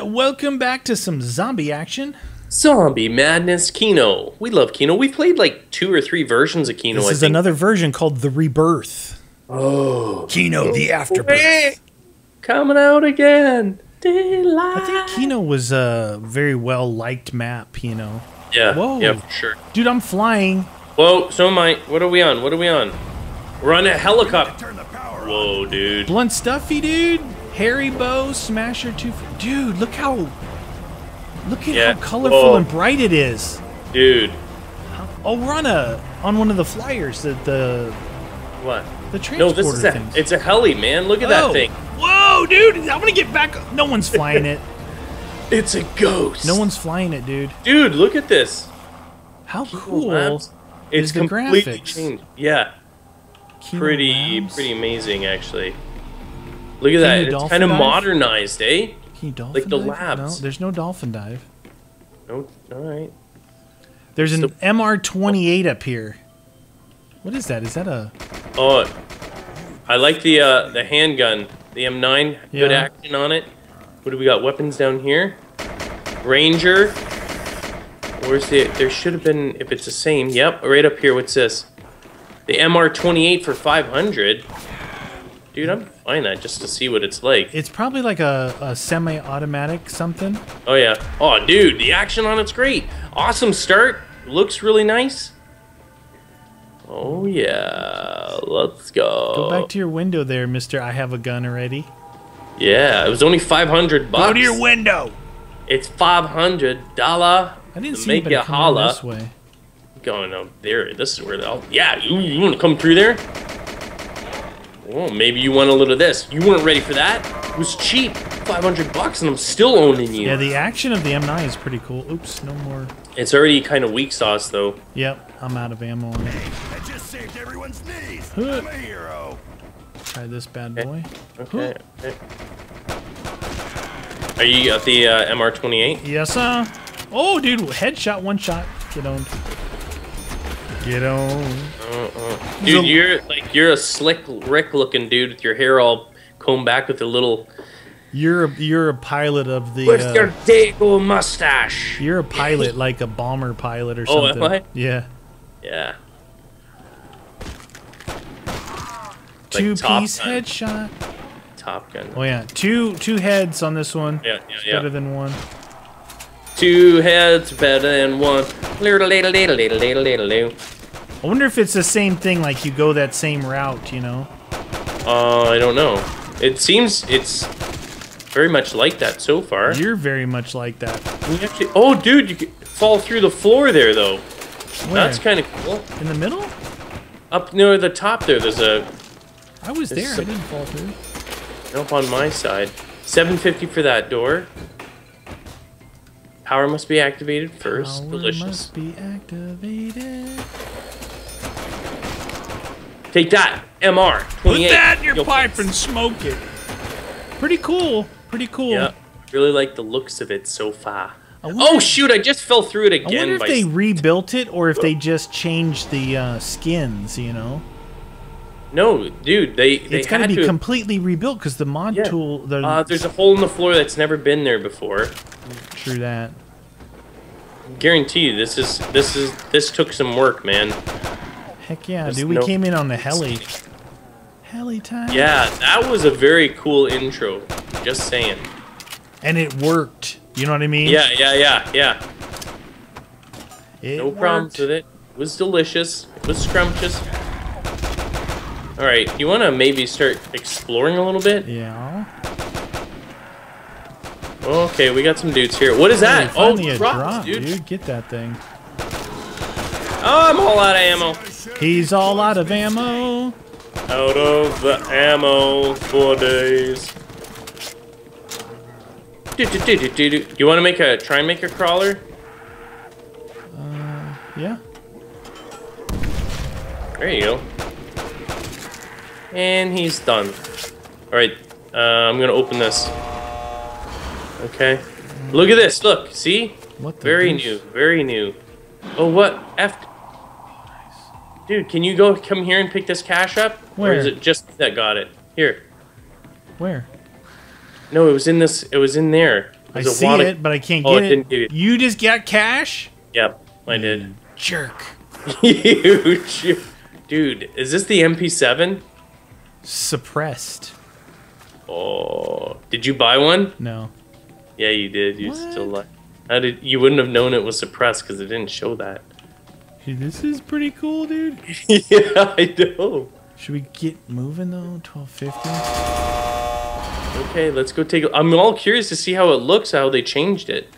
welcome back to some zombie action. Zombie Madness Kino. We love Kino. We've played like 2 or 3 versions of Kino. This is another version called The Rebirth. Oh. Kino, The Afterbirth. Coming out again. Daylight. I think Kino was a very well-liked map, you know. Yeah, Whoa. yeah, for sure. Dude, I'm flying. Whoa, so am I. What are we on? What are we on? We're on a helicopter. Whoa, dude. Blunt Stuffy, dude. Hairy Bow, Smasher 2. Dude, look at how colorful and bright it is. Dude. Oh, we're on one of the flyers, the What? The transporter No, this things. it's a heli, man. Look at that thing. Whoa, dude! I'm gonna get back. No one's flying it. It's a ghost. No one's flying it, dude. Dude, look at this. How cool It's the completely graphics? changed. Yeah. Kino Pretty Labs? amazing, actually. Look at that. It's kind of modernized, eh? Can you dolphin Like the dive? labs. No, there's no dolphin dive. No, all right. There's an MR28 up here. What is that? Is that a... Oh, I like the handgun, the M9. Good action on it. What do we got? Weapons down here. Ranger. Where's the? There should have been, if it's the same. Yep, right up here. What's this? The MR28 for 500. Dude, I'm buying that just to see what it's like. It's probably like a semi-automatic something. Oh yeah. Oh, dude, the action on it's great. Awesome start. Looks really nice. Oh yeah, let's go. Go back to your window there, Mister. I have a gun already. Yeah, it was only $500. Go to your window. It's $500. I didn't see anybody coming this way. Going up there. This is where they'll. Yeah, you want to come through there? Oh, maybe you want a little of this. You weren't ready for that. It was cheap, $500, and I'm still owning you. Yeah, the action of the M9 is pretty cool. Oops, no more. It's already kind of weak sauce though. Yep, I'm out of ammo on it. I just saved everyone's knees. I'm a hero. Try this bad boy. Okay. Are you at the MR28? Yes, sir. Oh, dude, headshot, one shot. Get on. Get on. Dude, you're a slick Rick looking dude with your hair all combed back with a little. You're a pilot of the. With your Dago mustache. You're a pilot, like a bomber pilot or something. Oh, am I? Yeah. Yeah. Two-piece headshot. Top Gun. Oh yeah, two heads on this one. Yeah. Better than one. 2 heads better than one. I wonder if it's the same thing, like you go that same route, you know? I don't know. It seems it's very much like that so far. You're very much like that. Oh, dude, you could fall through the floor there, though. Where? That's kind of cool. In the middle? Up near the top there, there's a... I was there, I didn't fall through. Up on my side. $750 for that door. Power must be activated first. Power Delicious. must be activated. Take that, MR. 28. Put that in your pipe and smoke it. Pretty cool. Pretty cool. Yeah, really like the looks of it so far. Oh shoot! I just fell through it again. I wonder if they rebuilt it or if they just changed the skins. You know. No, dude, it's got to be completely rebuilt because the mod tool. There's a hole in the floor that's never been there before. True that. Guarantee you, this took some work, man. Heck yeah, dude! We came in on the heli. Heli time. Yeah, that was a very cool intro. Just saying. And it worked. You know what I mean? Yeah. No worked. problems with it. It was delicious. It was scrumptious. All right, you want to maybe start exploring a little bit? Yeah. Okay, we got some dudes here. What is that? Oh, drop, dude. Get that thing. Oh, I'm all out of ammo. He's all out of ammo. Out of the ammo for days. You want to try and make a crawler? Yeah. There you go. And he's done. Alright, I'm gonna open this. Okay. Look at this, look, see? What the Very new, very new. Oh, what? Dude, can you come here and pick this cash up? Where? Or is it just that got it? Here. Where? No, it was in there. I There's a see lot of- it, but I can't Oh, get it it. didn't give you- You just got cash? Yep, I did. Jerk. Huge. Dude, is this the MP7? Suppressed. Oh, did you buy one? No. Yeah, you did. You What? still like. How did you wouldn't have known it was suppressed because it didn't show that. Hey, this is pretty cool, dude. Yeah, I know. Should we get moving though? 1250. Okay, let's go take. I'm all curious to see how it looks. How they changed it.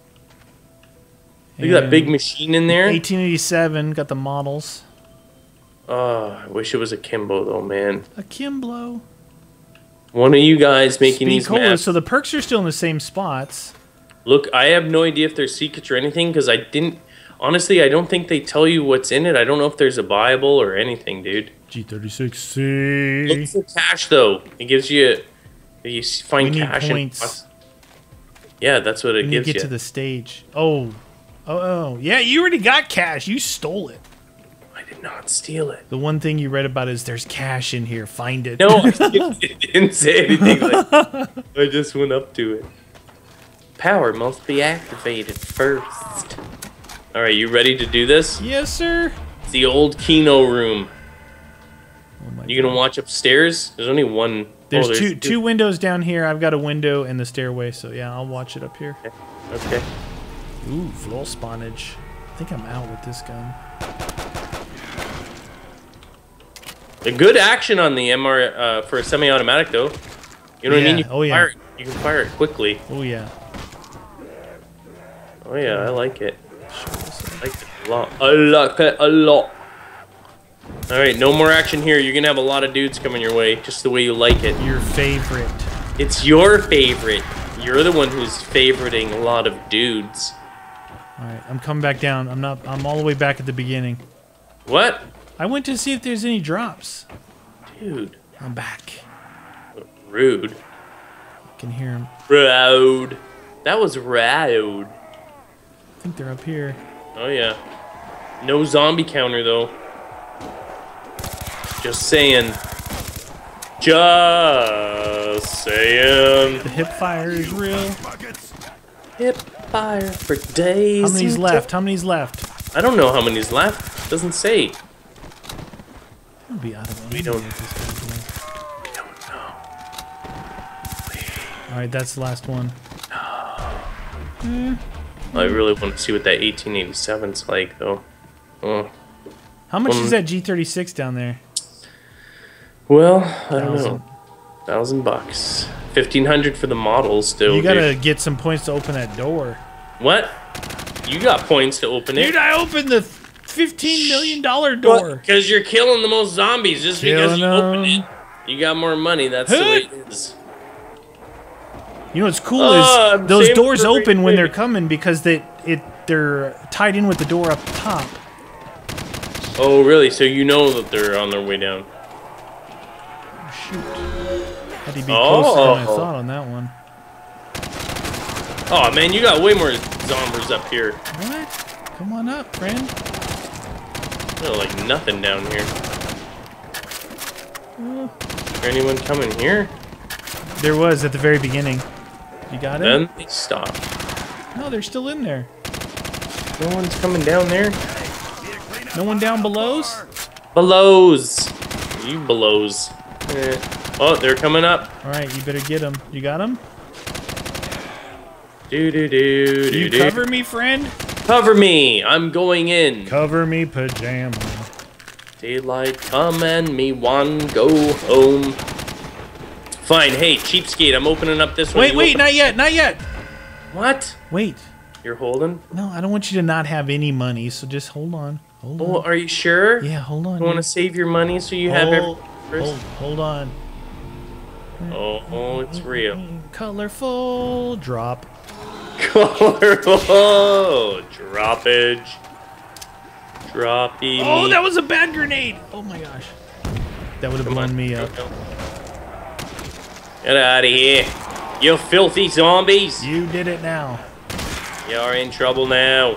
Look at that big machine in there. 1887. Got the models. Oh, I wish it was a Kimbo though, man. A Kimblow. One of you guys making Speed these Cola. maps. So the perks are still in the same spots. Look, I have no idea if there's secrets or anything because I didn't. Honestly, I don't think they tell you what's in it. I don't know if there's a Bible or anything, dude. G36C. Look for cash though. It gives you. You find We need cash points. Yeah, that's what it We need to gives get you. to the stage. Oh. Oh. Yeah, you already got cash. You stole it. I did not steal it. The one thing you read about is there's cash in here. Find it. No, I didn't say anything. Like, I just went up to it. Power must be activated first. All right, you ready to do this? Yes, sir. It's the old Kino room. Oh my You gonna watch upstairs? There's only one. There's, oh, two windows down here. I've got a window in the stairway, so yeah, I'll watch it up here. Okay. Ooh, floor spawnage. I think I'm out with this gun. A good action on the MR for a semi-automatic though. You know what I mean? Yeah, oh, yeah. Fire it, you can fire it quickly. Oh yeah. Oh yeah, I like it. I like it a lot. I like it a lot. All right, no more action here. You're gonna have a lot of dudes coming your way, just the way you like it. Your favorite. It's your favorite. You're the one who's favoriting a lot of dudes. All right, I'm coming back down. I'm all the way back at the beginning. What? I went to see if there's any drops. Dude. I'm back. Rude. I can hear them. Rude. That was rude. I think they're up here. Oh yeah. No zombie counter though. Just saying. Just saying. The hip fire is real. Buckets. Hip fire for days. How many's and left? How many's left? I don't know how many's left. Doesn't say. I'll be out of We don't- All Don't know. right, that's the last one. I really want to see what that 1887's like though. Oh. How much is that G36 down there? Well, I don't $1,000. know. $1,000. 1,500 for the models still. You gotta dude. get some points to open that door. What? You got points to open it. Dude, I opened the $15 million door. Because you're killing the most zombies just because Killing you open them. it. You got more money. That's the way it is. You know what's cool Oh, is those same doors for open when Raid. they're coming because they're tied in with the door up top. Oh, really? So you know that they're on their way down. Shoot. Had to be closer than I Oh. thought on that one. Oh, man, you got way more zombies up here. What? Come on up, friend. There's like nothing down here. Is there anyone coming here? There was at the very beginning. You got it? Then they stop. No, they're still in there. No one's coming down there. No one down below's? Belows. You belows. Eh. Oh, they're coming up. All right, you better get them. You got them? Do do do You do do. cover me, friend? Cover me. I'm going in. Cover me, pajama. Daylight come and me one go home. Fine. Hey, cheapskate. I'm opening up this one. Wait, You wait, open- not yet, not yet. What? Wait. You're holding? No, I don't want you to not have any money, so just hold on. Hold Oh, on. are you sure? Yeah, hold on. You want to save your money so you have hold, everything hold on. Oh, it's real. Colorful drop. Colorful droppage. Droppy. Oh, meat. that was a bad grenade. Oh my gosh. That would have Come blown on. me up. Get out of here. You filthy zombies. You did it now. You're in trouble now.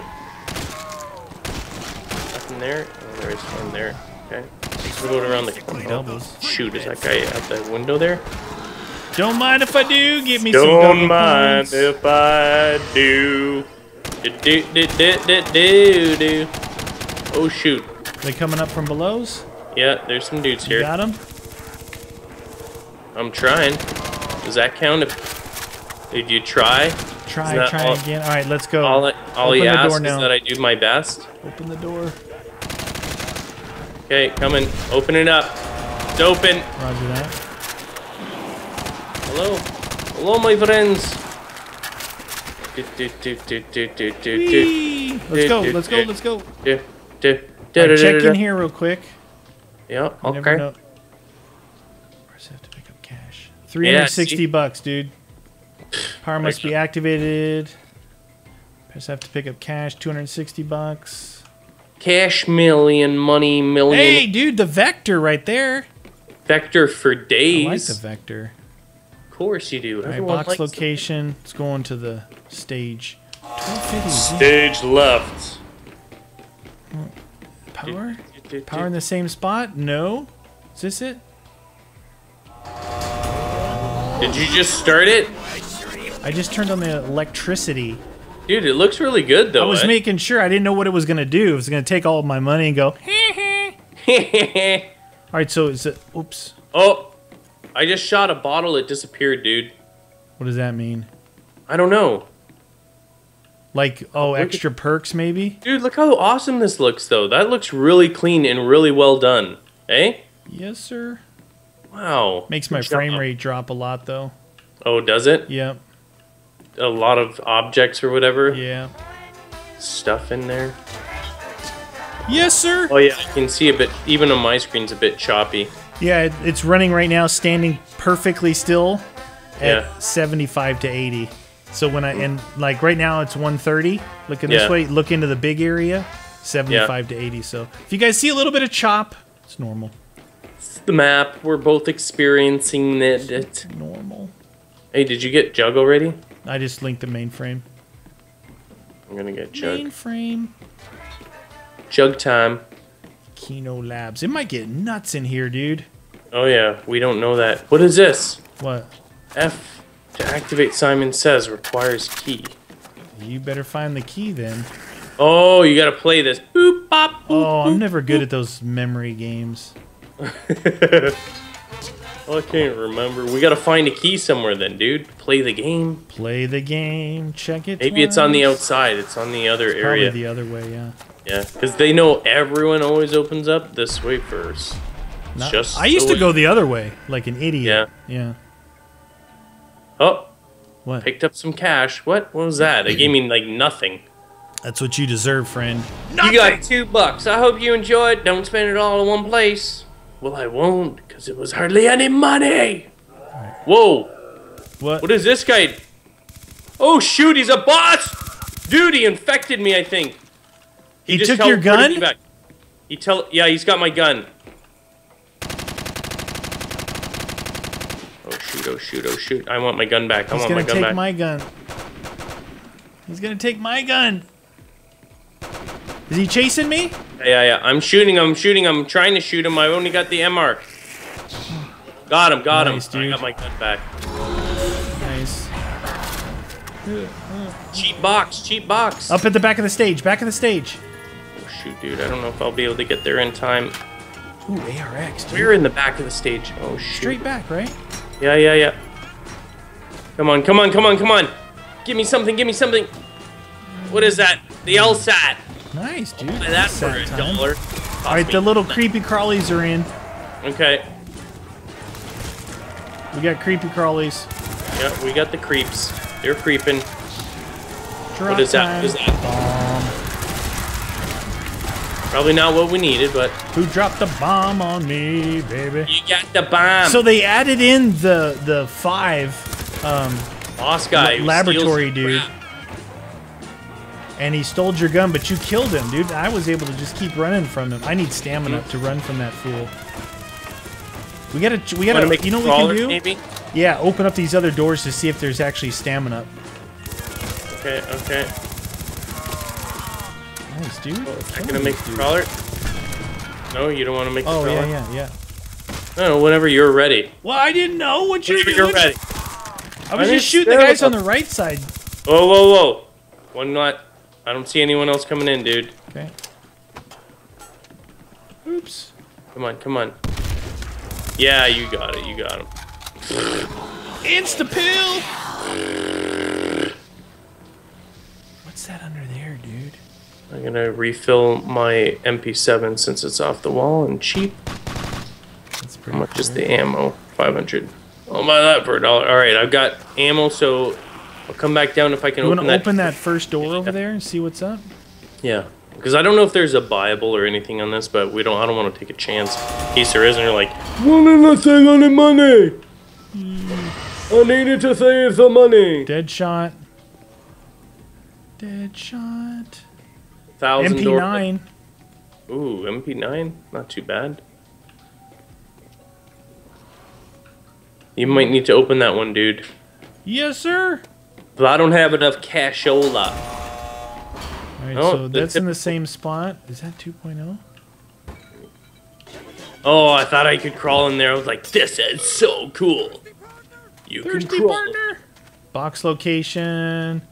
Nothing there? Oh, there is one there. Okay. Let's go around the corner. Doubles. Shoot, is that guy out that window there? Don't mind if I do. Give me some Don't double mind points. if I do. Do. Oh shoot. They coming up from below's? Yeah, there's some dudes You here. got them? I'm trying. Does that count? Did you try? Try Isn't that all- again. All right, let's go. All Open he the asks door is now. that I do my best. Open the door. Okay, coming. Open it up. It's open. Roger that. Hello. Hello, my friends. Whee! Let's go. Let's go. Let's go. Alright, Check in here real quick. Yeah, You never know. okay. Where's have to pick up cash? $360, dude. Power must be activated. Just have to pick up cash. $260. Cash million, money million. Hey, dude, the vector right there. Vector for I like days. the vector. Of course you do. All right, Everyone box likes location. Let's go on to the stage. 1250. Stage left. Power? Power in the same spot? No. Is this it? Did you just start it? I just turned on the electricity. Dude, it looks really good though. I was making sure. I didn't know what it was going to do. It was going to take all of my money and go. All right, so is it? Oops. Oh, I just shot a bottle. It disappeared, dude. What does that mean? I don't know. Like, oh, extra perks maybe? Dude, look how awesome this looks though. That looks really clean and really well done. Eh? Yes, sir. Wow. Makes my Good frame job. rate drop a lot, though. Oh, does it? Yep. A lot of objects or whatever. Yeah. Stuff in there. Yes, sir. Oh yeah, I can see a bit. Even on my screen's a bit choppy. Yeah, it's running right now, standing perfectly still at Yeah. 75 to 80. So when and like right now it's 130. Looking this Yeah. way, look into the big area, 75 to 80. So if you guys see a little bit of chop, it's normal. It's the map. We're both experiencing it. Normal. Hey, did you get Jug already? I just linked the mainframe. I'm gonna get Jug. Mainframe. Jug time. Kino Labs. It might get nuts in here, dude. Oh yeah, we don't know that. What is this? What? F to activate Simon Says requires key. You better find the key then. Oh, you gotta play this. Boop, bop, boop, Oh, I'm boop. never good at those memory games. Oh, I can't remember. We gotta find a key somewhere then, dude. Play the game. Play the game. Check it. Maybe it's on the twice. outside. It's on the other Probably area. the other way, yeah. Yeah, because they know everyone always opens up this way first. It's Not- just I used the to go way- the other way, like an idiot. Yeah. Oh, What? picked up some cash. What was that? It gave me like nothing. That's what you deserve, friend. You got $2. I hope you enjoy it. Don't spend it all in one place. Well, I won't, because it was hardly any money. Whoa. What? What is this guy? Oh, shoot, he's a boss! Dude, he infected me, I think. He just took your teleported gun? me back. Yeah, he's got my gun. Oh, shoot, oh, shoot, oh, shoot. I want my gun back. I He's want my gonna gun take back. my gun. He's gonna take my gun. Is he chasing me? Yeah. I'm shooting him. I'm trying to shoot him. I only got the MR. Got him, Nice, I dude. got my gun back. Nice. Cheap box. Up at the back of the stage. Back of the stage. Oh, shoot, dude. I don't know if I'll be able to get there in time. Ooh, ARX, dude. We're in the back of the stage. Oh, shoot. Straight back, right? Yeah. Come on. Give me something. What is that? The LSAT. Nice, dude. Buy that for Sad time. $1. All right, the little creepy crawlies are in. Okay. We got creepy crawlies. Yeah, we got the creeps. They're creeping. Drop What is that? time. What is that? Bomb. Probably not what we needed, but Who dropped the bomb on me, baby? you got the bomb. So they added in the 5 boss guy who laboratory steals your dude. crap. And he stole your gun, but you killed him, dude. I was able to just keep running from him. I need stamina to run from that fool. We gotta, Wanna make you know a what we crawler, can do? maybe? Yeah, open up these other doors to see if there's actually stamina. Okay. Nice, dude. Oh, is that gonna make the crawler? No, you don't want to make the Oh, crawler? yeah. No, whenever you're ready. Well, I didn't know what you're Whenever doing. you're ready. I was just shooting the guys on the right side. Whoa, whoa, whoa. One not. I don't see anyone else coming in, dude. Okay. Oops. Come on, come on. Yeah, you got it. You got him. Insta-pill! What's that under there, dude? I'm gonna refill my MP7 since it's off the wall and cheap. That's pretty How much cool. is the ammo? 500. I'll buy that for $1. Alright, I've got ammo, so I'll come back down if I can You open want that. to open that first door over there and see what's up? Yeah. Because I don't know if there's a buyable or anything on this, but I don't want to take a chance in case there is, and you're like, "Want nothing on the money! I needed to save the money!" Deadshot. Deadshot. $1,000. MP9. Ooh, MP9? Not too bad. You might need to open that one, dude. Yes, sir. But I don't have enough cashola. Alright, Oh, so the that's in the same spot. Is that 2.0? Oh, I thought I could crawl in there. I was like, this is so cool. You can Thirsty crawl. partner. Box location.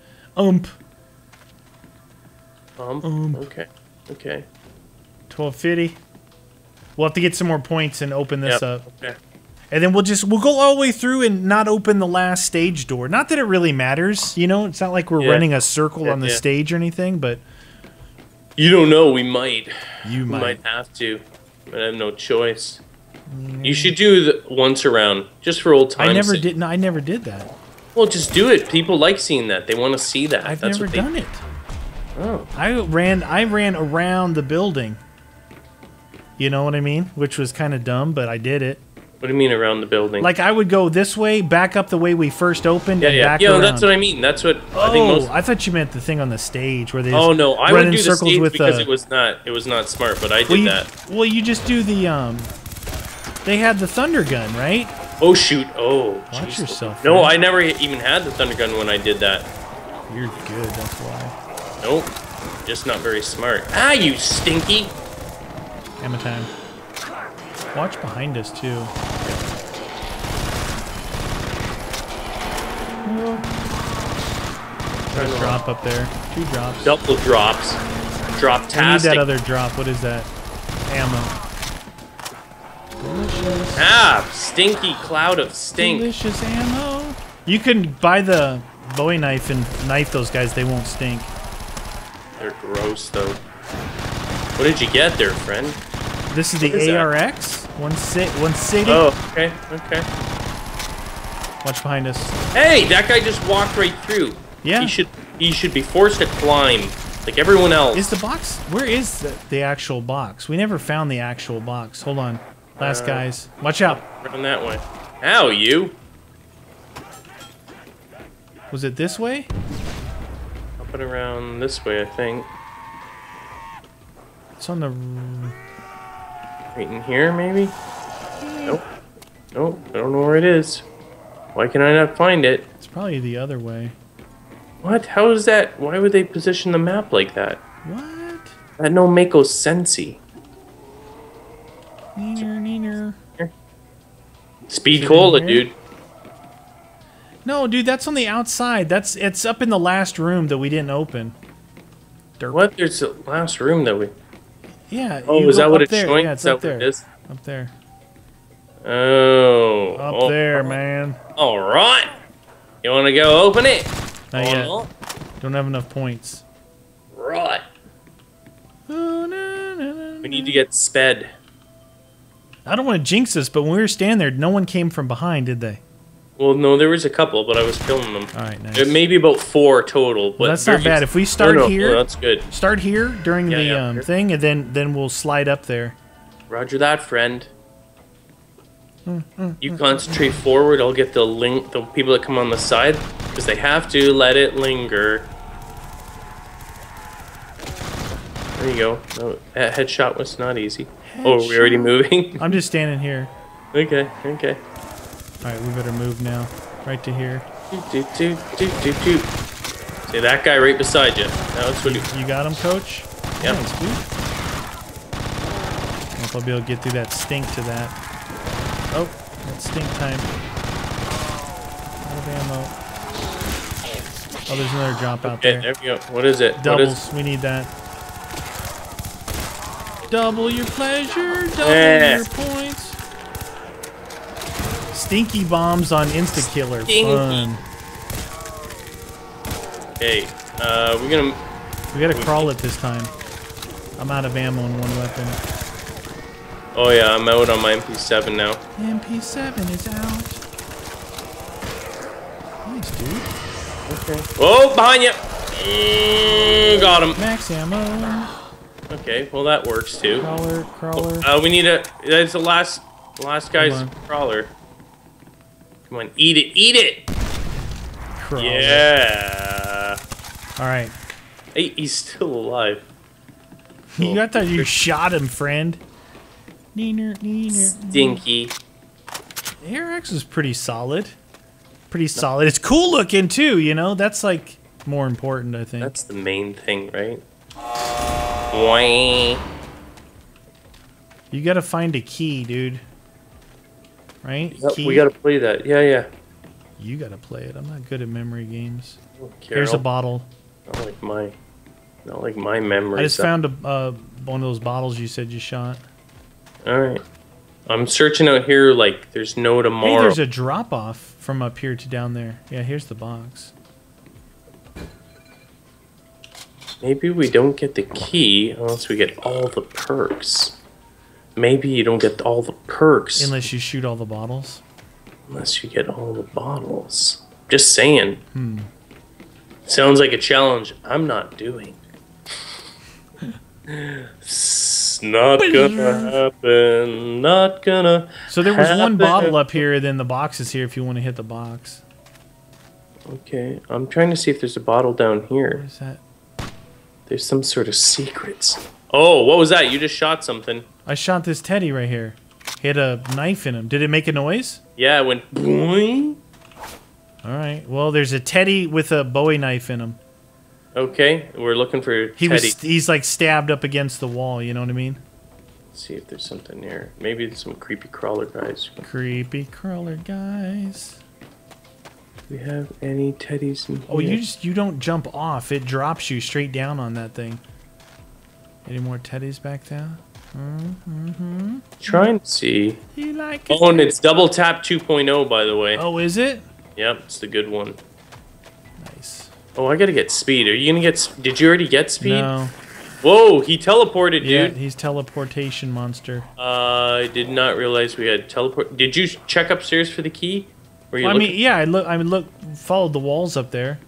Okay. Okay. 1250. We'll have to get some more points and open this up. Okay. And then we'll go all the way through and not open the last stage door. Not that it really matters, you know? It's not like we're running a circle on the stage or anything, but... You don't know, we might. You We might. might have to. But I have no choice. You should do the once around, just for old times' I never sake. did. No, I never did that. Well, just do it. People like seeing that. They want to see that. I've That's never what they- done it. Oh. I ran around the building. You know what I mean? Which was kind of dumb, but I did it. What do you mean around the building? Like I would go this way, back up the way we first opened, yeah, and yeah. back Yeah, around. that's what I mean. That's what I think Oh, most. I thought you meant the thing on the stage where they. Oh Just no, I run would in do the circles stage with because it was not smart, but I did that. Well, you just do the They had the thunder gun, right? Oh shoot! Oh, Watch jeez. yourself. No, Fred. I never even had the thunder gun when I did that. You're good. That's why. Nope, just not very smart. Ah, you stinky! Hammer time. Watch behind us too. There's a drop up there. 2 drops. Double drops. Drop We need tastic. that other drop. What is that? Ammo. Delicious. Ah, stinky cloud of stink. Delicious ammo. You can buy the Bowie knife and knife those guys. They won't stink. They're gross though. What did you get there, friend? This is the What is that? ARX. One city. Oh, okay, okay. Watch behind us. Hey, that guy just walked right through. Yeah. He should be forced to climb like everyone else. Is the box? Where is the actual box? We never found the actual box. Hold on. Last guys. Watch out. Run that way. Ow, you. Was it this way? Up and around this way, I think. It's on the... Right in here, maybe? Nope. Nope, I don't know where it is. Why can I not find it? It's probably the other way. What? How is that? Why would they position the map like that? What? That no mako sensey. Neener. Speed it cola, in here? dude. No, dude, that's on the outside. It's up in the last room that we didn't open. Derp. What? There's the last room that we... Yeah. Oh, you is go that what up it's there. showing? Yeah, it's Is that up there. what it is? Up there. Oh. Up oh, there, man. All right. You want to go open it? Not yet. Oh, Don't have enough points. right. Oh, no, no, no, We need to get sped. I don't want to jinx us, but when we were standing there, no one came from behind, did they? Well, no, there was a couple, but I was killing them. All right, nice. There may be about 4 total. But Well, that's not bad. If we start here, that's good. start here during the yeah. thing, and then we'll slide up there. Roger that, friend. You concentrate forward. I'll get the people that come on the side, because they have to let it linger. There you go. No, that headshot was not easy. Oh, are we already moving? I'm just standing here. Okay, okay. All right, we better move now. Right to here. Do, do, do, do, do. See that guy right beside you. That's what he... You got him, coach? Yep. Nice, dude. I don't know if I'll be able to get through that stink to that. Oh, that's stink time. Out of ammo. Oh, there's another drop out there. There we go. What is it? Doubles. We need that. Double your pleasure. Double your points. Stinky bombs on Insta-Killer. Fun. Okay. We gotta crawl it this time. I'm out of ammo in one weapon. Oh yeah, I'm out on my MP7 now. MP7 is out. Nice, dude. Okay. Oh, behind you! Got him. Max ammo. Okay, well that works too. Crawler. We need a. That's the last guy's crawler. Come on, eat it, eat it! Crawler. Yeah. All right. Hey, he's still alive. I thought you shot him, friend. Neener. Stinky. ARX is pretty solid. It's cool looking too, you know? That's like more important, I think. That's the main thing, right? Wah. You gotta find a key, dude. Right? Yep, Key? we gotta play that. Yeah. You gotta play it. I'm not good at memory games. Oh, Here's a bottle. Not like my memory. I just found one of those bottles you said you shot. All right. I'm searching out here like there's no tomorrow. Hey, there's a drop off from up here to down there. Yeah, here's the box. Maybe we don't get the key unless we get all the perks. Maybe you don't get all the perks Unless you shoot all the bottles. unless you get all the bottles. Just saying. Sounds like a challenge I'm not doing. It's not gonna happen. Not gonna. So there was one happen. bottle up here, then the box is here if you want to hit the box. Okay, I'm trying to see if there's a bottle down What here. is that? There's some sort of secrets. Oh, what was that? You just shot something. I shot this teddy right here. He had a knife in him. Did it make a noise? Yeah, it went boing. All right. Well, there's a teddy with a Bowie knife in him. Okay, we're looking for Teddy. He's like stabbed up against the wall, you know what I mean? Let's see if there's something here. Maybe there's some creepy crawler guys. Creepy crawler guys. Do we have any teddies in here? Oh, you don't jump off. It drops you straight down on that thing. Any more teddies back there? Trying to see. You like it? Oh, and it's double tap 2.0, by the way. Oh, is it? Yep, it's the good one. Nice. Oh, I gotta get speed. Are you gonna get? Did you already get speed? No. Whoa, he teleported, Yeah, dude. he's teleportation monster. I did not realize we had teleport. Did you check upstairs for the key? Were you Well, I looking? mean, yeah, I followed the walls up there.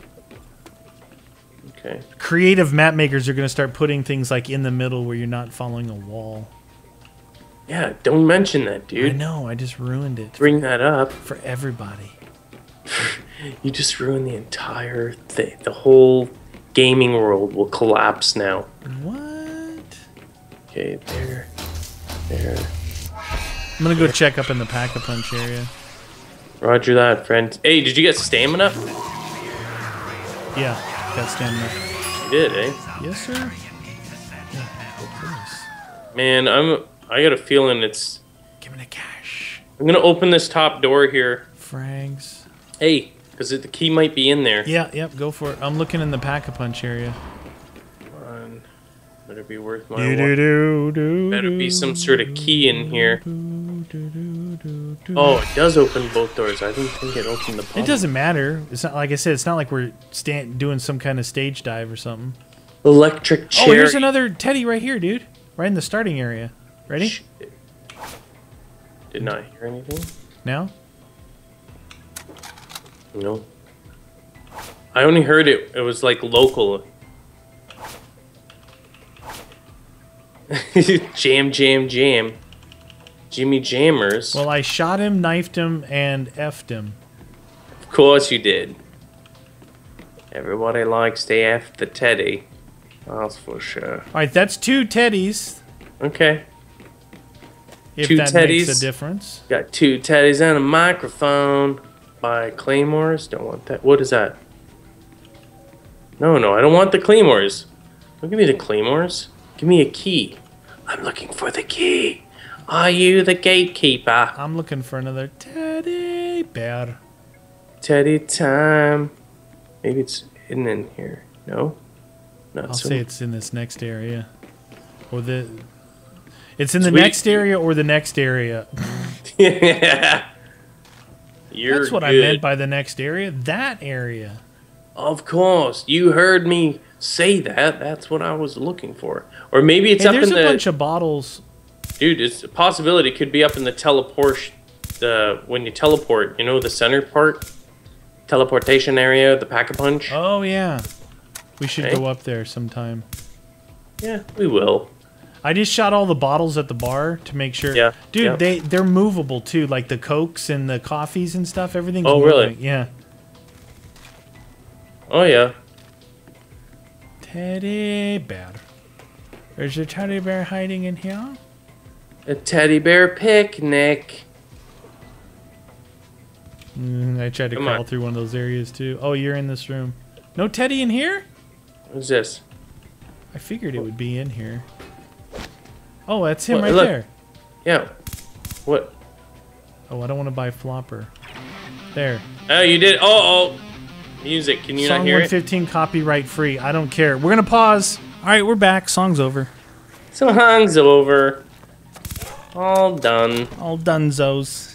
Okay. Creative map makers are going to start putting things like in the middle where you're not following a wall. Yeah, don't mention that, dude. I know, I just ruined it Bring that up. for everybody. You just ruined the entire thing. The whole gaming world will collapse now. What? Okay, there. I'm going to go check up in the Pack-a-Punch area. Roger that, friend. Hey, did you get stamina? Yeah, got stamina. You did, eh? Yes, sir. Yeah, of course. Man, I got a feeling it's... Give me the cash. I'm gonna open this top door here. Frags. Hey, because the key might be in there. Yeah, yep, go for it. I'm looking in the Pack-a-Punch area. Come on. Better be worth my while. Better be some sort of key in here. Oh, it does open both doors. I didn't think it opened the bottom. It doesn't matter. It's not like I said. It's not like we're doing some kind of stage dive or something. Electric chair. Oh, here's another teddy right here, dude. Right in the starting area. Ready? Shit. Did not hear anything. Now? No. I only heard it. It was like local. Jam, jam, jam. Jimmy Jammers. Well, I shot him, knifed him, and effed him. Of course you did. Everybody likes to F the teddy. That's for sure. All right, that's 2 teddies. Okay. If 2 that teddies. makes a difference. Got 2 teddies and a microphone. By Claymores. Don't want that. What is that? No, I don't want the Claymores. Don't give me the Claymores. Give me a key. I'm looking for the key. Are you the gatekeeper? I'm looking for another teddy bear. Teddy time. Maybe it's hidden in here. No? Not I'll so. say it's in this next area. Or it's in the Sweet. next area or the next area. Yeah. You're That's what I good. meant by the next area. That area. Of course. You heard me say that. That's what I was looking for. Or maybe it's Hey, up there's in a the... bunch of bottles. Dude, it's a possibility. It could be up in the teleport... when you teleport, you know, the center part? Teleportation area, the pack-a-punch. Oh, yeah. We should Hey. go up there sometime. Yeah, we will. I just shot all the bottles at the bar to make sure. Yeah, Dude, yeah. they're movable too, like the Cokes and the coffees and stuff. Everything's Oh, moving. really? Yeah. Oh, yeah. Teddy bear. There's your teddy bear hiding in here. A teddy bear picnic. I tried to Come crawl on. through one of those areas too. Oh, you're in this room. No Teddy in here? What's this? I figured it would be in here. Oh, that's him Well, right look. there. Yeah. What? Oh, I don't want to buy Flopper. There. Oh, you did. Oh. Music. Can you Song not hear it? 115 copyright free. I don't care. We're going to pause. All right, we're back. Song's over. Song's over. All done. All dunzos.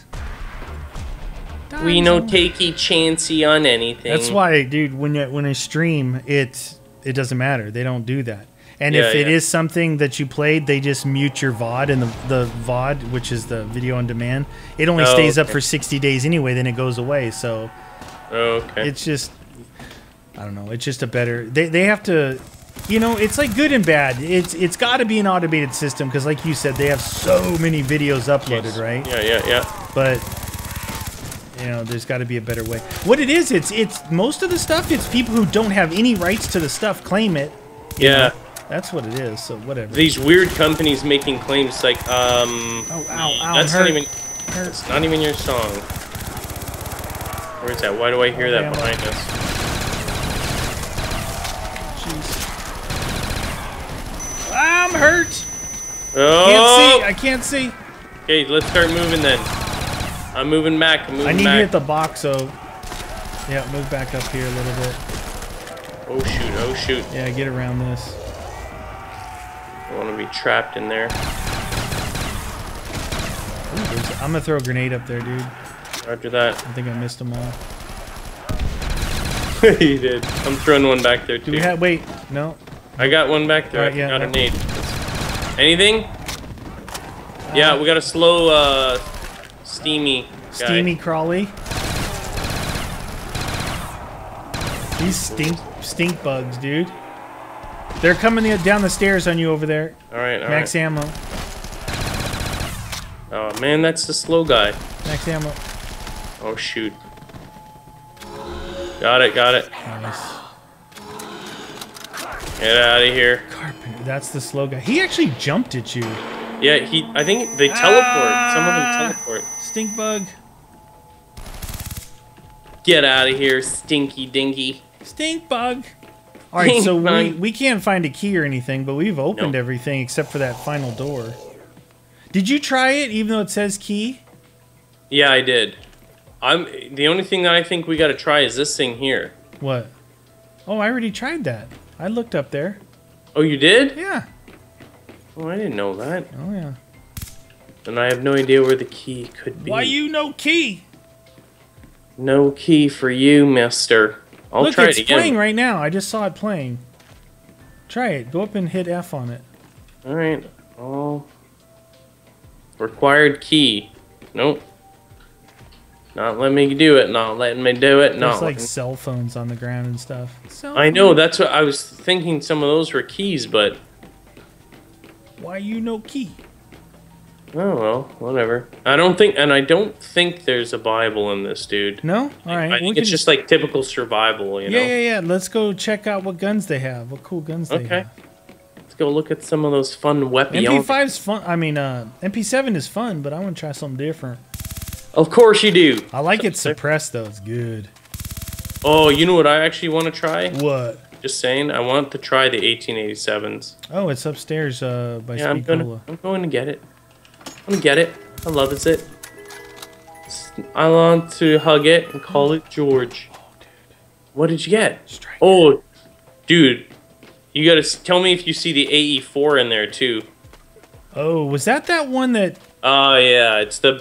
We no Dunzo. takey chancy on anything. That's why, dude, when I stream, it doesn't matter. They don't do that. And Yeah, if it yeah. is something that you played, they just mute your VOD, and the VOD, which is the video on demand, it only Oh, stays up okay. for 60 days anyway, then it goes away. So Okay. it's just, I don't know, it's just a better, they have to, you know, it's like good and bad. It's got to be an automated system because, like you said, they have so many videos uploaded, right? Yeah. But you know, there's got to be a better way. What it is, it's most of the stuff. It's people who don't have any rights to the stuff claim it. you Yeah. know? That's what it is. So whatever. These weird companies making claims like, Oh, ow, that's hurt. not even, Hurt. it's not even your song. Where's that? Why do I hear that Alabama. behind us? Jeez. I'm hurt. Oh! I can't see. Okay, let's start moving then. I'm moving back. I'm moving I need back. to hit the box. So yeah, move back up here a little bit. Oh shoot! Oh shoot! Yeah, get around this. I want to be trapped in there. Ooh, I'm gonna throw a grenade up there, dude. After that, I think I missed them all. you did. I'm throwing one back there too. Do we have? Wait, no. I got one back there. Alright, I yeah, got a no. nade. Anything? Yeah, we got a slow, steamy guy. Steamy crawly. These stink bugs, dude. They're coming down the stairs on you over there. All right. Max ammo. Oh man, that's the slow guy. Max ammo. Oh shoot. Got it. Nice. Get out of here. Carpenter. That's the slow guy. He actually jumped at you. Yeah, I think they teleport. Some of them teleport. Stink bug. Get out of here, stinky dinky. Stink bug. All right, so Stink bug. we can't find a key or anything, but we've opened Nope. everything except for that final door. Did you try it, even though it says key? Yeah, I did. The only thing that I think we got to try is this thing here. What? Oh, I already tried that. I looked up there. Oh, you did? Yeah. Oh, I didn't know that. Oh, yeah. And I have no idea where the key could be. Why you no key? No key for you, mister. I'll Look, try it's it again. playing right now. I just saw it playing. Try it. Go up and hit F on it. All right. Oh. Required key. Nope. Not letting me do it. Not letting me do it. There's No. like cell phones on the ground and stuff. I know. That's what I was thinking. Some of those were keys, but Why you no key? oh well, whatever. I don't think there's a Bible in this, dude. No? All right. I we think can it's just like typical survival, you know. Yeah. Let's go check out what guns they have. What cool guns they Okay. have. Let's go look at some of those fun weapons. MP5's fun. I mean, MP7 is fun, but I want to try something different. Of course you do. I like it suppressed though. It's good. Oh, you know what I actually want to try? What? Just saying, I want to try the 1887s. Oh, it's upstairs by Yeah, I'm Speed Cola. going to get it. I'm gonna get it. I love it. I want to hug it and call it George. What did you get? Striker. Oh, dude. You gotta tell me if you see the AE4 in there too. Oh, was that one that... Oh yeah, it's the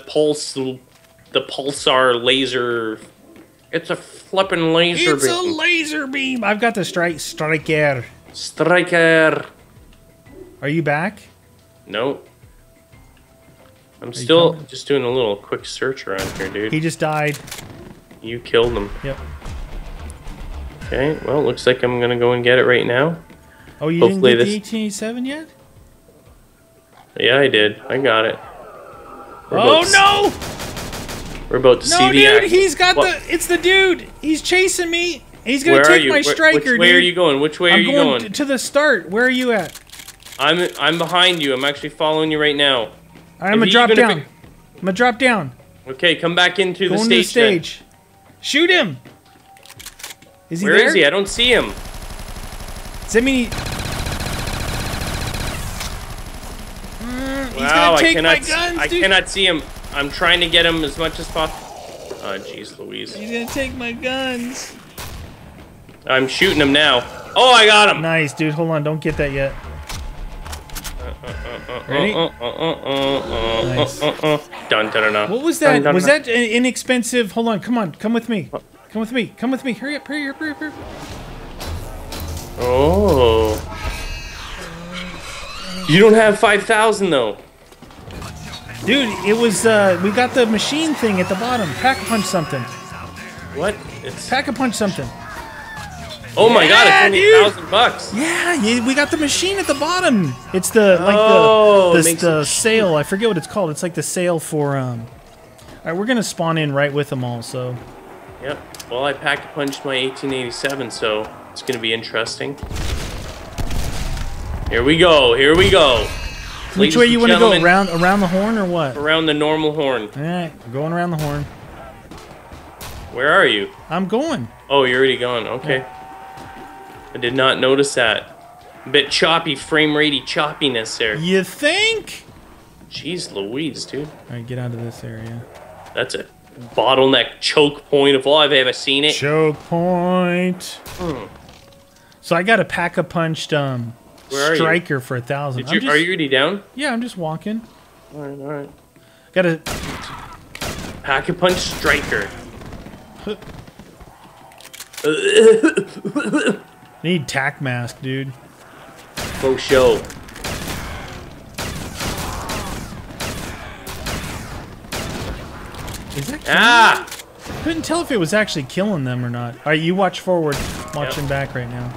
pulsar laser. It's a flippin' laser beam. It's a laser beam. I've got the striker. Striker. Are you back? No. I'm still just doing a little quick search around here, dude. He just died. You killed him. Yep. Okay, well, looks like I'm gonna go and get it right now. Oh, you Hopefully didn't get the 1887 yet? Yeah, I did. I got it. Oh, no! We're about to see the dude, action. he's got What? It's the dude. He's chasing me. He's gonna Where are take you? my striker, Which way dude. are you going? Which way are you I'm going going? to the start. Where are you at? I'm behind you. I'm actually following you right now. I'm gonna drop down. I'm gonna drop down. Okay, come back into the Going stage. to the stage. Shoot him. Is he Where there? is he? I don't see him. Does that mean he's Wow, gonna take I cannot. my guns, I dude. cannot see him. I'm trying to get him as much as possible. Oh, jeez, Louise. He's gonna take my guns. I'm shooting him now. Oh, I got him. Nice, dude. Hold on. Don't get that yet. Ready? Nice. Dun, dun, dun, dun. What was that? Dun, dun, Was dun. that inexpensive? Hold on. Come on. Come with me. Come with me. Come with me. Hurry up. Hurry up. Hurry up. Hurry up. Oh. You don't have 5,000 though. Dude, it was, we got the machine thing at the bottom. Pack-a-punch something. What? It's. Pack-a-punch something. Oh my God! It's only dude. $1,000. Yeah, we got the machine at the bottom. It's the, Oh, it like, makes the it sale. I forget what it's called. It's like the sale for, Alright, we're gonna spawn in right with them all, so. Yep. Well, I pack-a-punched my 1887, so it's gonna be interesting. Here we go. Here we go. Which way you want to go? Around the horn or what? Around the normal horn. Alright, we're going around the horn. Where are you? I'm going. Oh, you're already gone. Okay. Yeah. I did not notice that. A bit choppy, frame ratey choppiness there. You think? Jeez Louise, dude. Alright, get out of this area. That's a bottleneck choke point of all I've ever seen it. Choke point. So I got a pack-a-punched, Where are you? striker for 1,000. Are you already down? Yeah, I'm just walking. Alright, alright. Got a... Pack-a-punch striker. Need tack mask, dude. Faux show. Is that killing Ah! them? Couldn't tell if it was actually killing them or not. Alright, you watch forward. Watching back right now.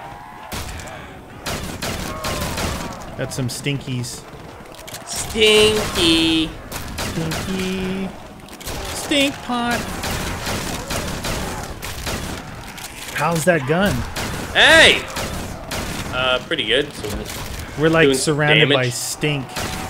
Got some stinkies. Stinky. Stinky. Stink pot. How's that gun? Hey! Pretty good. So, We're like doing some surrounded by damage. stink.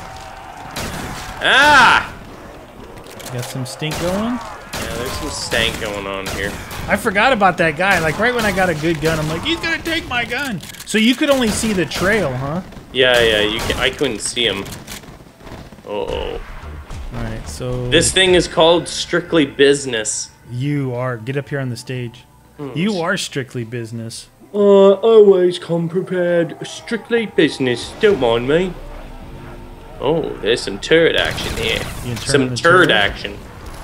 ah! Got some stink going? Yeah, there's some stank going on here. I forgot about that guy. Like right when I got a good gun, I'm like, he's gonna take my gun. So you could only see the trail, huh? Yeah, you can. I couldn't see him. Uh-oh. Alright, so... This thing is called Strictly Business. You are... Get up here on the stage. You are strictly business. Always come prepared. Strictly business. Don't mind me. Oh, there's some turret action here. You can turn Some the turret turret? action.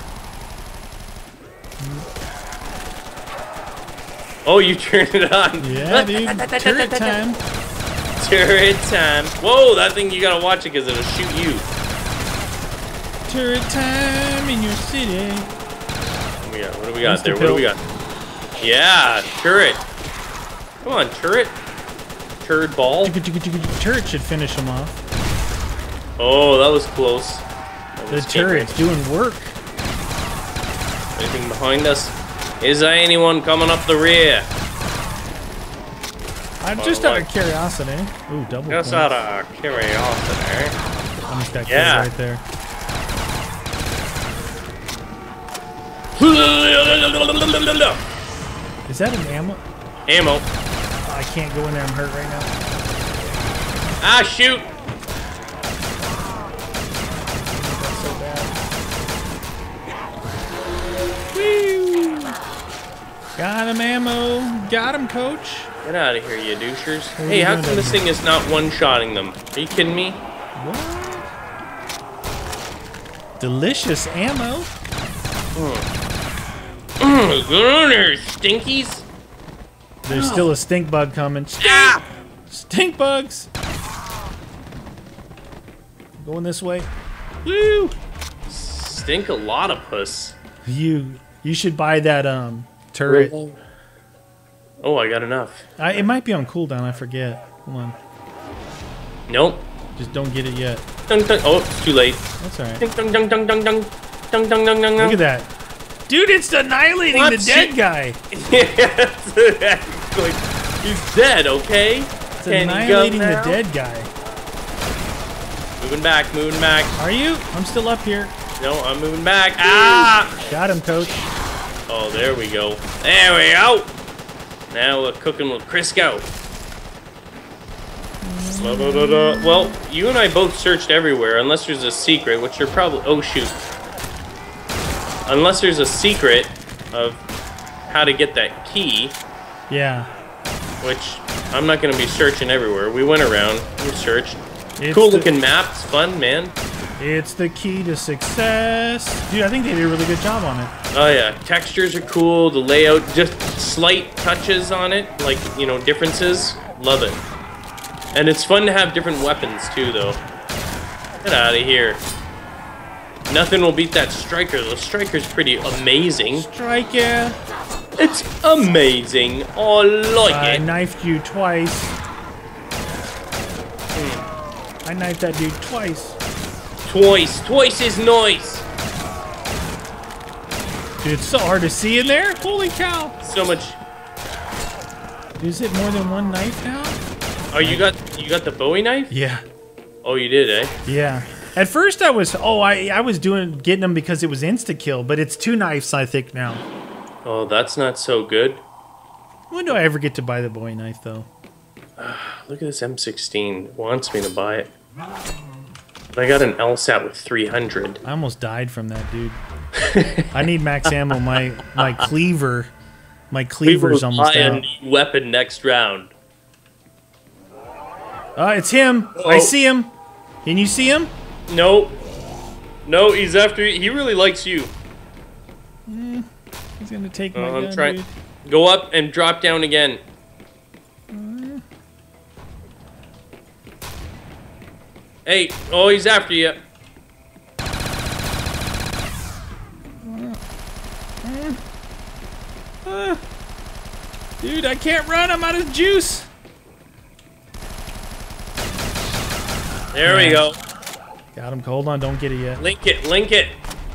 Oh, you turned it on. Yeah, dude. Turret time. Turret time. Whoa, that thing, you gotta watch it because it'll shoot you. Turret time in your city. What do we got there? Mr. What do we got? Yeah, turret. Come on, turret. Turret ball. Turret should finish him off. Oh, that was close. The turret's doing work. Anything behind us? Is there anyone coming up the rear? I'm just out of curiosity. Ooh, double Just points. out of curiosity. Almost got killed Yeah. right there. Is that an ammo? Ammo. Oh, I can't go in there. I'm hurt right now. Ah, shoot. Got him, ammo. Got him, coach. Get out of here, you douchers. What are Hey, you how doing come down this here? thing is not one-shotting them? Are you kidding me? What? Delicious ammo. Get on there, stinkies. There's still a stink bug coming. Ah! Stink bugs. Going this way. Woo! Stink-a-lot-of-puss. You should buy that turret. Oh, I got enough. It might be on cooldown. I forget. Hold on. Nope. Just don't get it yet. Dun, dun. Oh, it's too late. That's alright. Dun, dun, dun, dun, dun, dun. Dun, dun, dun, dun, Look at that. Dude, it's annihilating What? the dead guy. Yeah, he's dead, okay? It's annihilating the dead guy. Moving back, moving back. Are you? I'm still up here. No, I'm moving back. Ah! Got him, coach. Oh, there we go. There we go. Now we're cooking with Crisco. Well, you and I both searched everywhere, unless there's a secret, which you're probably... Oh, shoot. Unless there's a secret of how to get that key, Yeah. which I'm not going to be searching everywhere. We went around, we searched. It's Cool the- looking map, it's fun, man. It's the key to success. Dude, I think they did a really good job on it. Oh yeah, textures are cool, the layout, just slight touches on it, like, you know, differences. Love it. And it's fun to have different weapons too, though. Get out of here. Nothing will beat that striker. The striker's pretty amazing. Striker. It's amazing. I like I it. knifed you twice. I knifed that dude twice. Twice is nice. Dude, it's so hard to see in there. Holy cow. So much. Is it more than one knife now? Oh, you got the Bowie knife? Yeah. Oh, you did, eh? Yeah. At first I was, I was getting them because it was insta-kill, but it's 2 knives, I think, now. Oh, that's not so good. When do I ever get to buy the Bowie knife, though? Look at this M16. It wants me to buy it. But I got an LSAT with 300. I almost died from that, dude. I need max ammo. My cleaver, my cleaver's almost buy a out. new weapon next round. It's him. Uh-oh. I see him. Can you see him? No. No, he's after you. He really likes you. He's gonna take my I'm gun, trying. dude. Go up and drop down again. Hey, oh, he's after you. Dude, I can't run. I'm out of juice. There we go. Got him. Hold on. Don't get it yet. Link it, link it.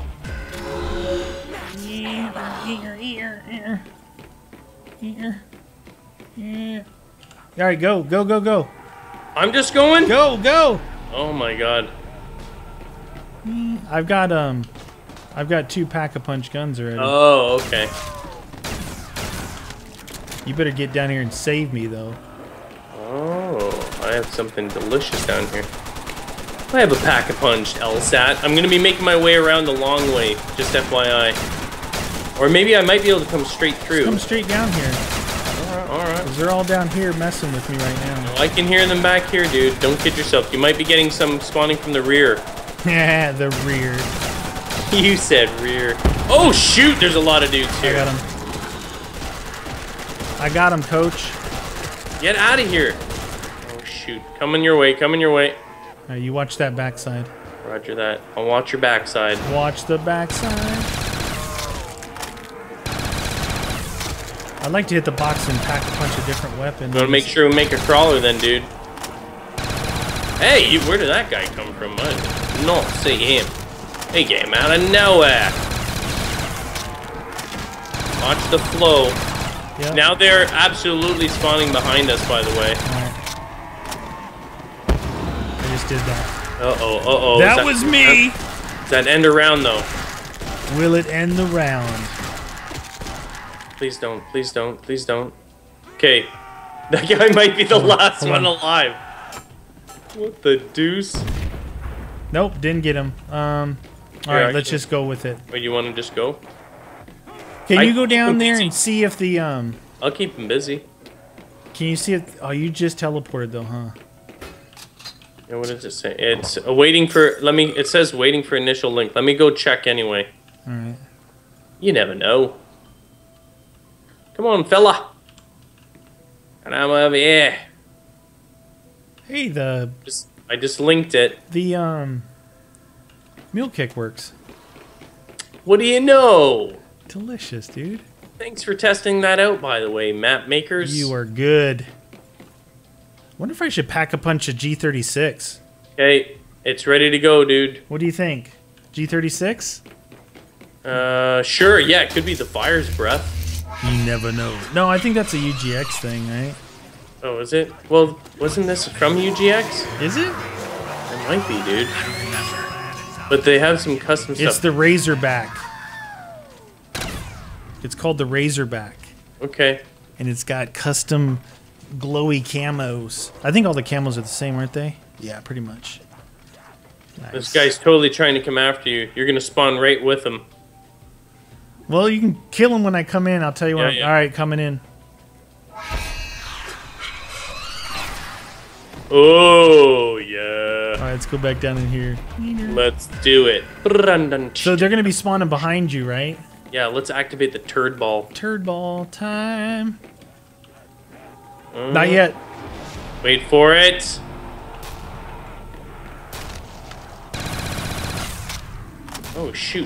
All right, go, go, go, go, I'm just going. go, go. Oh my god. I've got 2 pack-a-punch guns already. Oh, okay. You better get down here and save me, though. Oh, I have something delicious down here. I have a pack-a-punch LSAT. I'm gonna be making my way around the long way, just FYI. Or maybe I might be able to come straight through. Come straight down here. Alright. 'Cause they're all down here messing with me right now. I can hear them back here, dude. Don't kid yourself. You might be getting some spawning from the rear. Yeah, the rear. You said rear. Oh, shoot! There's a lot of dudes I here. got him. I got him, coach. Get out of here. Oh, shoot. Coming your way, coming your way. All right, you watch that backside. Roger that. I'll watch your backside. Watch the backside. I'd like to hit the box and pack a bunch of different weapons. You want to make sure we make a crawler then, dude. Hey, where did that guy come from? I did not see him. He came out of nowhere. Watch the flow. Yep. Now they're absolutely spawning behind us, by the way. Alright. I just did that. Uh-oh, uh-oh. That was me! Does that end around, though? Will it end the round? Please don't, please don't, please don't. Okay. That guy might be the last hold one on. alive. What the deuce? Nope, didn't get him. Here, Alright, I let's can- just go with it. Wait, you want to just go? Can you go down there and see if the I'll keep him busy. Can you see if? Oh, you just teleported though, huh? Yeah, what does it say? It's waiting for. It says waiting for initial link. Let me go check anyway. All right. You never know. Come on, fella. And I'm over here. Hey, I just linked it. the mule kick works. What do you know? Delicious, dude. Thanks for testing that out, by the way, map makers. You are good. Wonder if I should pack a punch a G36. Okay, it's ready to go, dude. What do you think? G36? Sure. Yeah, it could be the fire's breath. You never know. No, I think that's a UGX thing, right? Oh, is it? Well, wasn't this from UGX? Is it? It might be, dude. But they have some custom stuff. It's the Razorback. It's called the Razorback. Okay. And it's got custom glowy camos. I think all the camos are the same, aren't they? Yeah, pretty much. Nice. This guy's totally trying to come after you. You're gonna spawn right with him. Well, you can kill him when I come in. I'll tell you when. Yeah. All right, coming in. Oh, yeah. All right, let's go back down in here. Let's do it. So they're going to be spawning behind you, right? Yeah, let's activate the turd ball. Turd ball time. Not yet. Wait for it. Oh, shoot.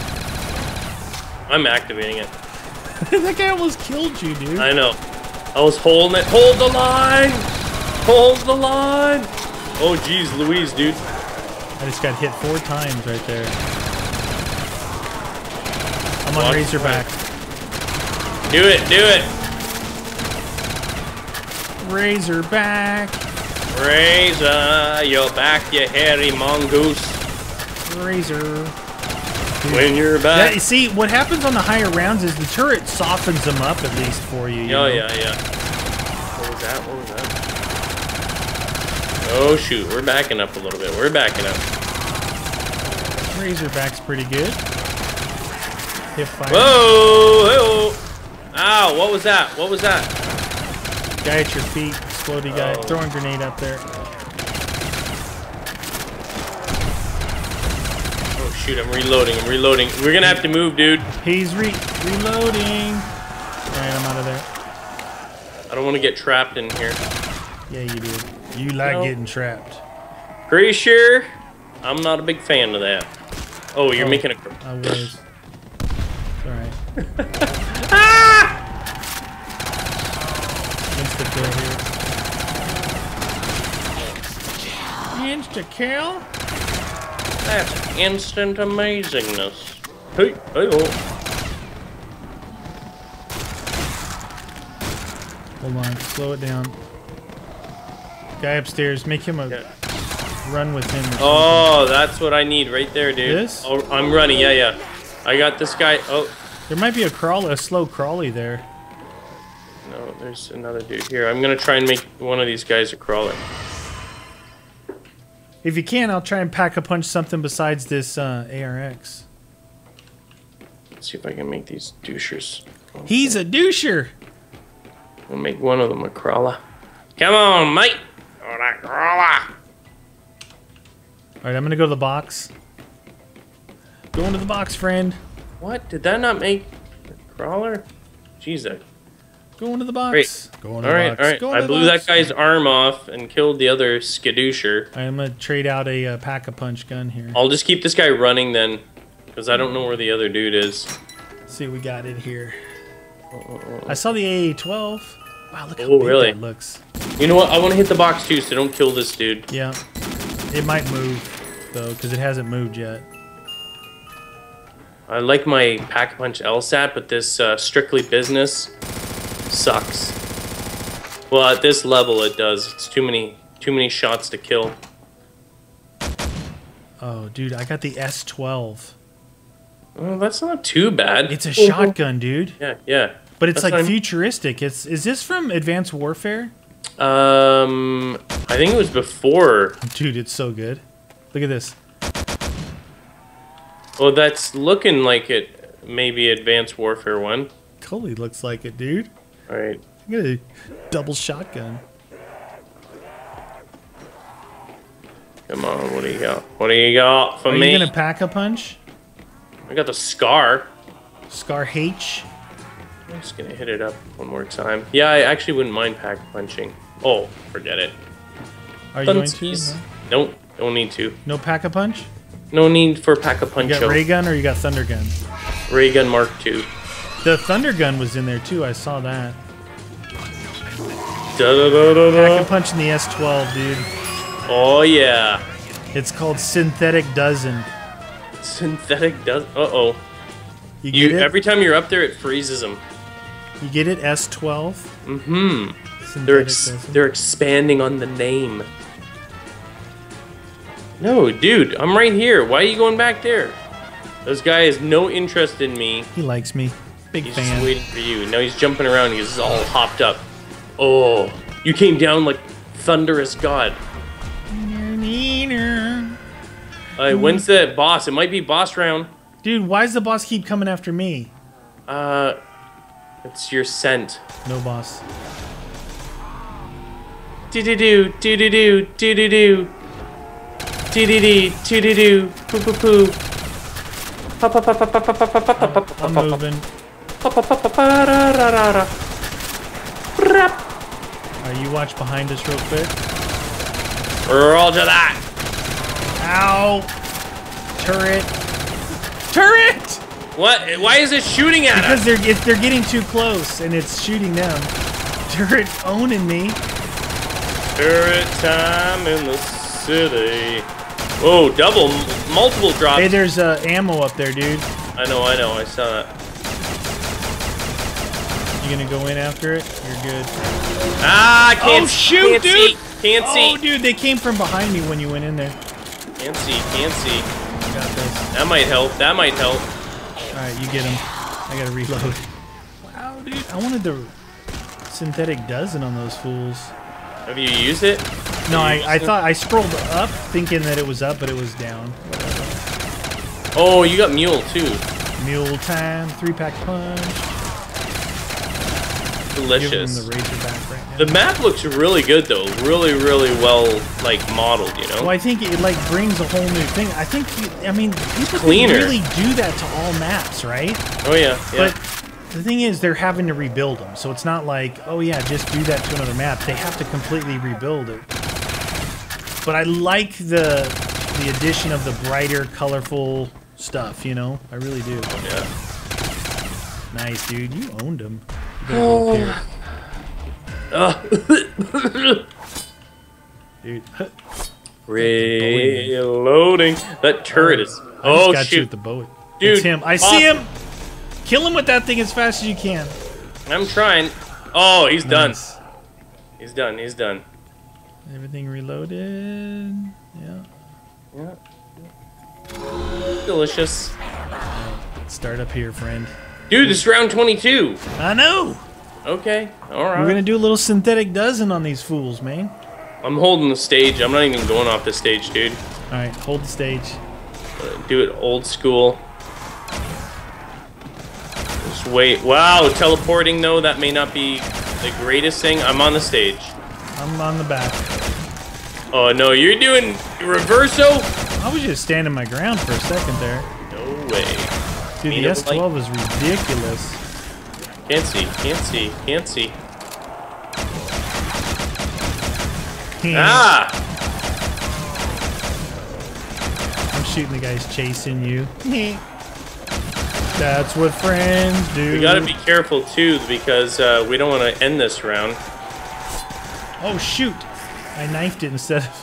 I'm activating it. That guy almost killed you, dude. I know. I was holding it. Hold the line! Hold the line! Oh, geez, Louise, dude. I just got hit 4 times right there. I'm on Watch Razorback. Do it, do it! Razorback. Razor, you're back, you hairy mongoose. Razor. When you're back. You see, what happens on the higher rounds is the turret softens them up at least for you. You know? Yeah. What was that? What was that? Oh, shoot. We're backing up a little bit. We're backing up. Razorback's pretty good. Hip fire. Whoa! Ow, what was that? What was that? Guy at your feet. Explodey guy. Oh. Throwing grenade up there. Oh, shoot. I'm reloading. I'm reloading. We're going to have to move, dude. He's reloading. Alright, I'm out of there. I don't want to get trapped in here. Yeah, you do. You like getting trapped. Pretty sure I'm not a big fan of that. Oh, you're making a... I was. Alright. Ah! Insta kill here. Insta kill? That's instant amazingness. Hey, hey, oh. Hold on, slow it down. Guy upstairs, make him a run with him. Oh, that's what I need right there, dude. This? Oh, I'm running, yeah. I got this guy. Oh, There might be a slow crawly there. no, there's another dude here. I'm gonna try and make one of these guys a crawler. If you can, I'll try and pack a punch something besides this ARX. Let's see if I can make these douchers. He's a doucher. I'll make one of them a crawler. Come on, mate. Oh, that crawler. Alright, I'm gonna go to the box. Going to the box, friend. What? Did that not make a crawler? Jesus. Going to the box. Great. Going to the box. Alright. Going I to the blew box. that guy's arm off and killed the other skadoocher. I'm gonna trade out a pack-a-punch gun here. I'll just keep this guy running then, because I don't know where the other dude is. Let's see what we got in here. I saw the AA-12. Wow, look how Oh, big really? that looks. You know what? I want to hit the box too, so don't kill this dude. Yeah. It might move, though, because it hasn't moved yet. I like my Pack-a-Punch LSAT, but this Strictly Business sucks. Well, at this level it does. It's too many shots to kill. Oh, dude, I got the S12. Well, that's not too bad. It's a shotgun, dude. Yeah. But it's That's like fine. futuristic. Is this from Advanced Warfare? I think it was before. Dude, it's so good. Look at this. Well, that's looking like it. maybe Advanced Warfare 1. Totally looks like it, dude. All right. I got a double shotgun. Come on, what do you got? What do you got for Are me? you gonna pack a punch? I got the Scar. Scar H. I'm just gonna hit it up one more time. Yeah, I actually wouldn't mind pack punching. Oh, forget it. Are you going to? Funsies. No? Nope, don't need to. No pack a punch? No need for pack a You punch. got ray gun or you got thunder gun? Ray gun Mark II. The thunder gun was in there too. I saw that. Da -da -da -da -da. Pack a punch in the S12, dude. Oh yeah. It's called Synthetic Dozen. Synthetic does. Uh-oh. You get it? Every time you're up there, it freezes them. You get it? S12? Mm-hmm. Synthetic Dozen. They're expanding on the name. No, dude, I'm right here. Why are you going back there? This guy has no interest in me. He likes me. Big He's fan. just waiting for you. Now he's jumping around. He's all hopped up. Oh, you came down like thunderous god. When's the boss? It might be boss round. Dude, why does the boss keep coming after me? It's your scent. No boss. Do-do-do, do-do-do, do-do-do. Do-do-do, do-do-do, poo-poo-poo. I'm moving. You watch behind us real quick. Roger that. Ow! Turret! Turret! What? Why is it shooting at us? Because they're getting too close and it's shooting them. Turret owning me. Turret time in the city. Whoa, multiple drops. Hey, there's ammo up there, dude. I know, I saw that. You gonna go in after it? You're good. Ah, can't Oh, shoot, dude! Can't see. Oh, dude, they came from behind me when you went in there. Can't see. Got this. That might help. Alright, you get him. I gotta reload. Wow, dude. I wanted the Synthetic Dozen on those fools. Have you used it? No, I thought I scrolled up thinking that it was up, but it was down. Oh, you got Mule too. Mule time, 3-pack punch. Delicious. Give him the Razorback right now. The map looks really good though. Really well like modeled, you know? Well, I think it like brings a whole new thing. I think, I mean, people Cleaner. can really do that to all maps, right? Oh yeah. But the thing is, they're having to rebuild them. So it's not like, oh yeah, just do that to another map. They have to completely rebuild it. But I like the addition of the brighter, colorful stuff, you know? I really do. Oh, yeah. Nice, dude. You owned them. You go up here. Dude. Reloading. That turret is... I just Oh, got you shoot. with the bow. Dude, It's him. I see him! Kill him with that thing as fast as you can. I'm trying. Oh, he's Nice. done. He's done. Everything reloaded. Yeah. Delicious. Start up here, friend. Dude, this is round 22. I know! Okay, alright. We're gonna do a little Synthetic Dozen on these fools, man. I'm holding the stage. I'm not even going off the stage, dude. Alright, hold the stage. Do it old school. Just wait. Wow, teleporting though, that may not be the greatest thing. I'm on the stage. I'm on the back. Oh no, you're doing reverso? I was just standing my ground for a second there. No way. Dude, the S12 is ridiculous. Can't see. Ah! I'm shooting the guys chasing you. That's what friends do. We gotta be careful too, because we don't want to end this round. Oh shoot! I knifed it instead of...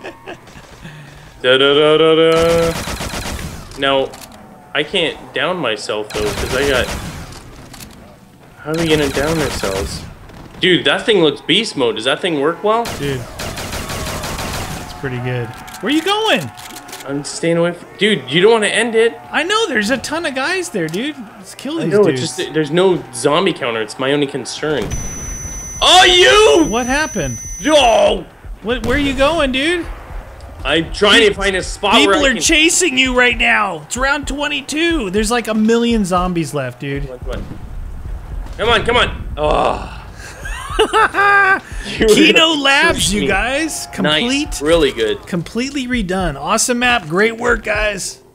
Da-da-da-da-da. Now, I can't down myself though, because I got... How are we gonna down ourselves? Dude, that thing looks beast mode. Does that thing work well? Dude. It's pretty good. Where you going? I'm staying away from... Dude, you don't want to end it. I know, there's a ton of guys there, dude. Let's kill these No, dudes. it's just there's no zombie counter. It's my only concern. Oh, you! What happened? No! Where are you going, dude? I'm trying to find a spot where People I are can... chasing you right now. It's round 22. There's like 1 million zombies left, dude. Come on, come on. Oh. Kino Labs, you guys. Complete. Nice. Really good. Completely redone. Awesome map. Great work, guys.